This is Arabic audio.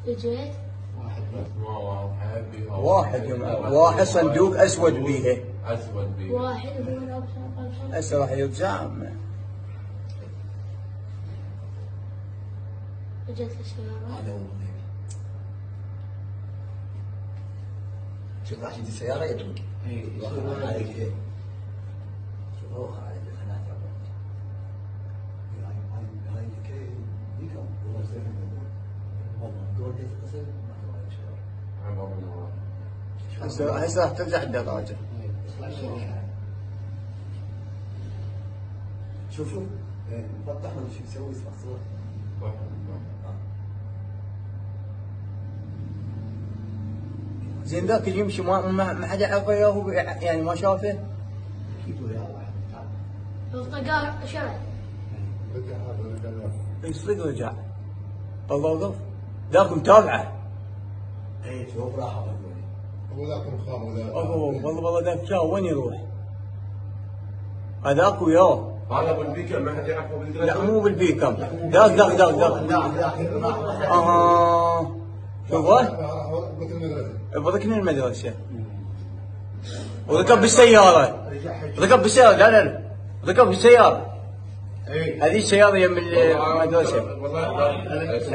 اجيت واحد صندوق اسود بيه. واحد هو هسه راح يرجع. اجت السيارة. هذا هو شوف راح يجي السيارة يطلق. يروح عليك ايه؟ شوف هو خارج الخنات هاي كي يكم والله زين والله دور كيف تصير هسه راح ترجع الدراجة. شوف فتح ولا شو يسوي اسمع صوت. زين ذاك يمشي ما حد يعرفه ياهو يعني ما شافه. الطقار شرد. اي صدق رجع. الله غف ذاك متابعه. اي شوف راح هو ذاك مخام ذاك. والله ذاك شاف وين يروح؟ هذاك وياه. هذا بالبيكم ما حد يعرفه بالدرجة. لا مو بالبيكم. ذاك شوفه؟ بركن المدرسة. وركب بالسيارة. لا ركب بالسيارة. هذه السيارة يم المدرسة.